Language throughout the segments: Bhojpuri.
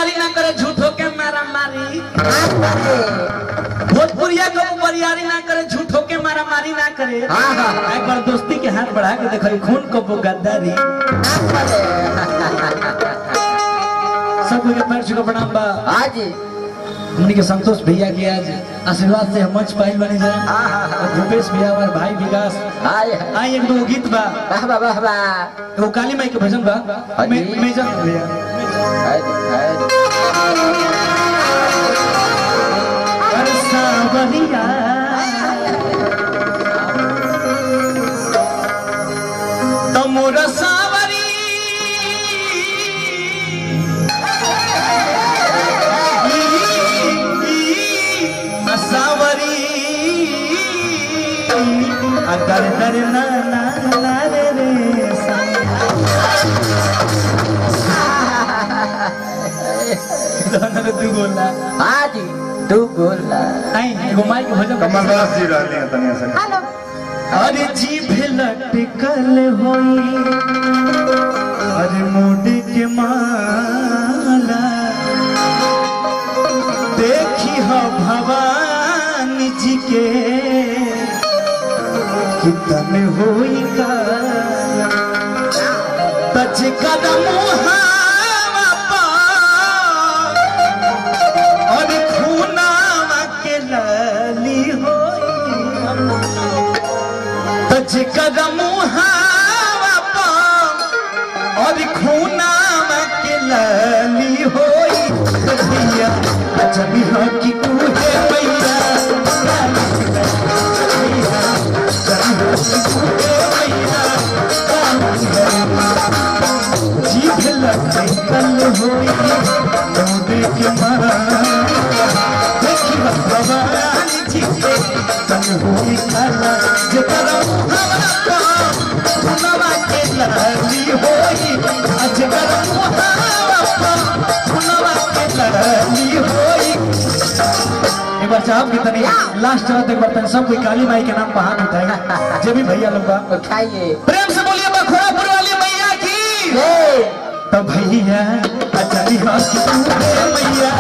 बरियारी ना करे झूठो के मारा मारी भोजपुरिया को बरियारी ना करे झूठो के मारा मारी ना करे एक बार दोस्ती के हाथ बढ़ा के देखो खून को वो गद्दारी सब के पैर छू प्रणाम बा आज हमनी के संतोष भैया के आज आशीर्वाद से हम मंच पाइल बने जाए भूपेश भैया हमारे भाई विकास आई एक दो गीत बा वाह वाह वाह वो काली माई के भजन बा मेजर भैया सावरिया तमोरा सावरी सावरी अगर दर ना ना ना रे रे तू बोला आज तू बोला आई घुमाई के भजन कमलदास जी रहते हैं तनिया से हेलो अरे जीभ लटकल होई अरे मोड़ी के माला देखी हो भवानी जी के कितन होई का तज कदम हवा पर और खूनावा के लाली होई तज कदम हवा पर और खूनावा के लाली होई भैया जबी हो कि कूहे भैया जीभ लटकल होई मोदी के मारा देखी भगवान जी के तन होई काला जकरा हवा खुनवा के लहरी होई अजगर हवा खुनवा के लहरी होई एक बार साहब की तनी लास्ट रात एक बार सब कोई काली माई के नाम पहाड़ उठाएगा जो भी भैया लोग उठाइए प्रेम से बोलिए बखोरापुर वाली मैया की तो भैया अचारी हाथ मैया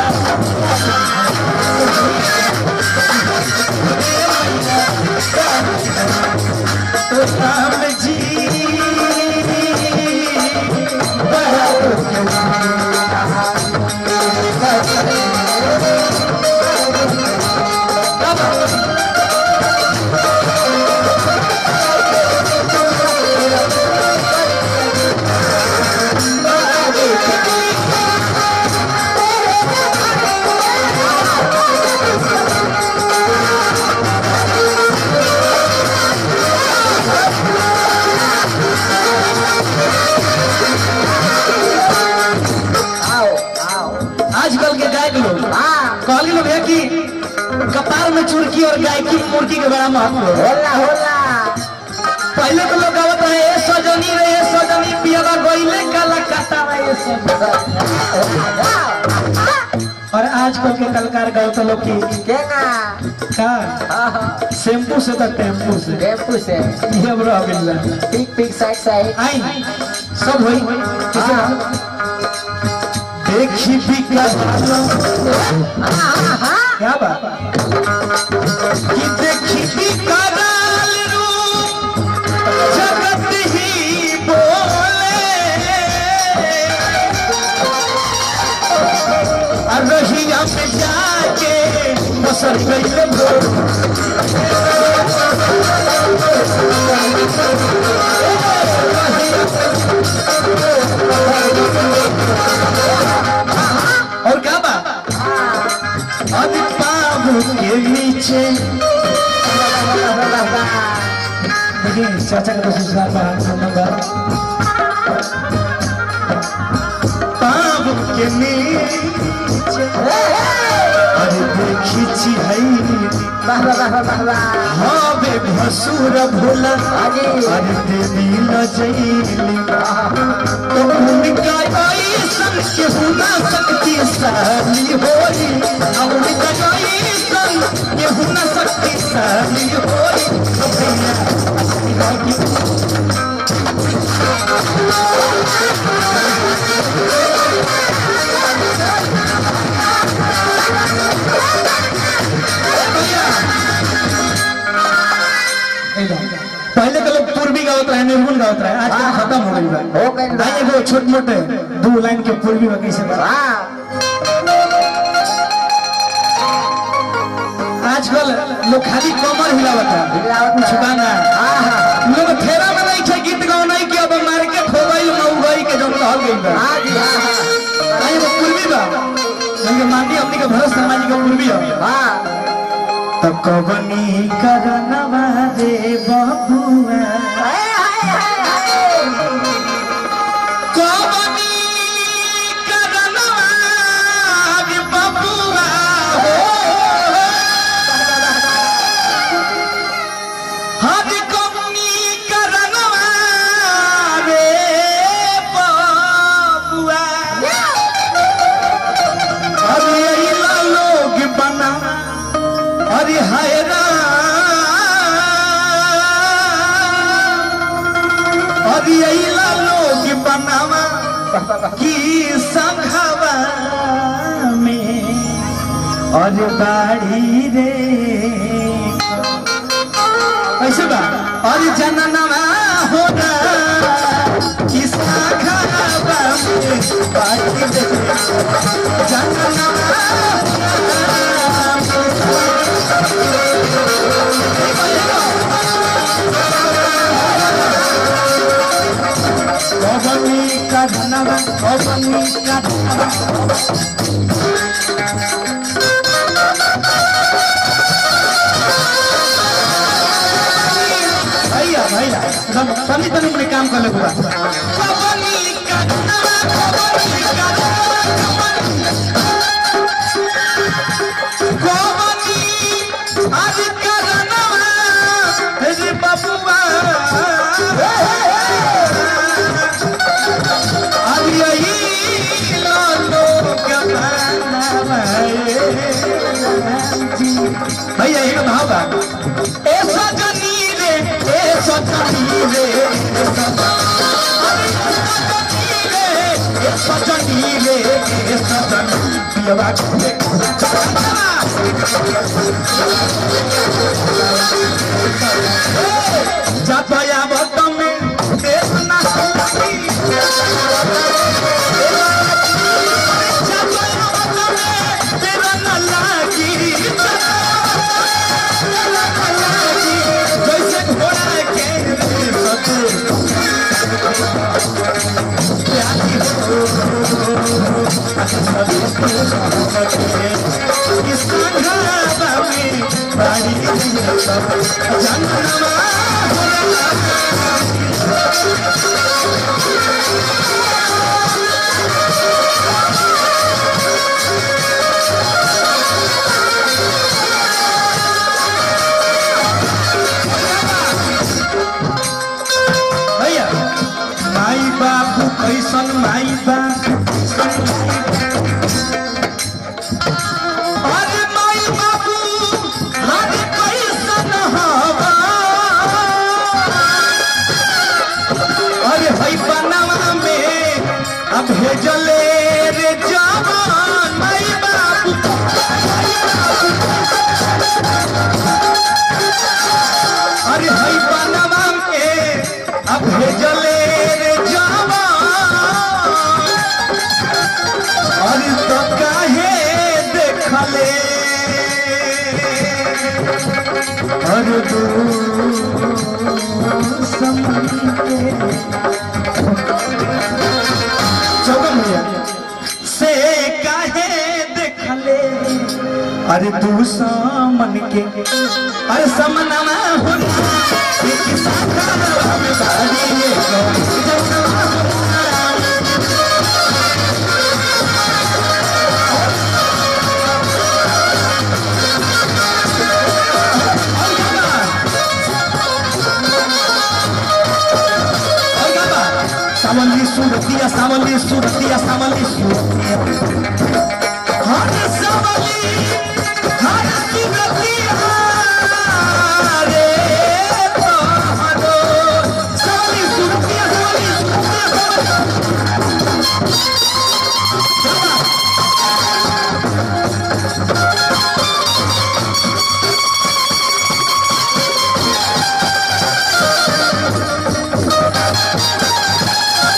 तो राम जी आजकल के गायक लोग कहली लोग है कि कपार में चुरकी और गायकी मुर्गी के बड़ा महत्व होला होला पहले तो लोग गावत है ए सजनी रे ए सजनी पियावा गइले काला काटा रे ए सजनी और आजकल के कलाकार गावत लोग की केना का शैम्पू से तो टेम्पू से ये बड़ा बिल्ला पिक पिक साइड साइड आई सब होई किसे देखी भी क्या बात कि देखी भी कराल रूप जगत ही बोले रहिया में जाके बसर गई और क्या बात अब बाबू के नीचे देखिए चाचा का ससुराल बाबू के नीचे अरे देखी छी हाँ बे भसुर भोला अरे देवी न जैली तो उनका ऐसन के हुना शक्तिशाली होई अब उनका ऐसन के हुना शक्तिशाली होई तो भैया बा हो गइल बा। भाई एगो छोट मोटे 2 लाइन के पूर्वी में कैसे बा हाँ आजकल लोग खाली कमर हिलावता हिलावता। कुछ गाना लोग फेरा में नहीं छे गीत गाओ नहीं कि अब मार्केट हो गई मऊ गई के जन कहल गई बा हाँ जी हाँ आई वो पूर्वी बा हमके माटी हमनी के भरत शर्मा जी के पूर्वी हो हाँ तो कबनी करनवा रे बबुआ हाय हाय हाय हाय कबनी करनवा रे बबुआ हर कबनी करनवा रे बबुआ अरे अइला लोग बना अरे हाय राम अरे अइला लोग बनावा की संघवा में और बाड़ी रे ऐसे बा और जननवा होना की संघवा में बाड़ी रे जननवा कबनी का धनवा कबनी का धनवा भैया भैया तनी तनी में काम कर ले हुआ कबनी का धनवा कबनी का धनवा कबनी आज का धनवा रे बबुआ भैया एक भाव बा ए सजनी रे ए सजनी रे ए सजनी रे ए सजनी पियवा के जातया बत में देखना भैया माई बाबू कैसन माई बाबू अरे माई बाबू हरे कैसन हवा अरे हई बनवा में अब भेजले रे जवान माई बाबू अरे हई बनवा में अब भेजले रे जवान अरे तो काहे देखले अरे दू समय के चौगन भैया से काहे देखले अरे तू समन के अरे समनवा होना एक साथा में बाड़ी को जमनवा होना सावली सूरतिया सावली सूरतिया सावली सूरतिया हर सावली हर सूरतिया रे तोहरो सावली सूरतिया सावली सूरतिया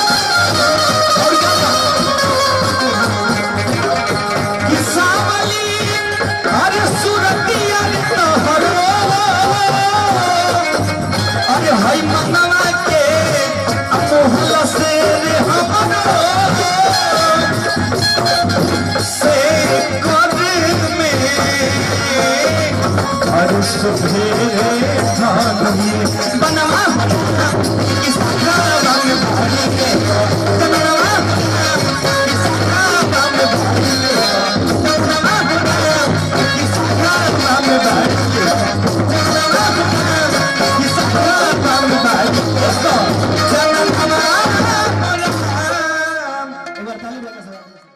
सुखे धानुये बनवा किस गावं भारी के बनवा किस गावं भारी के बनवा किस गावं भारी के बनवा किस गावं भारी के जनम हमारा एक बार ताली बजा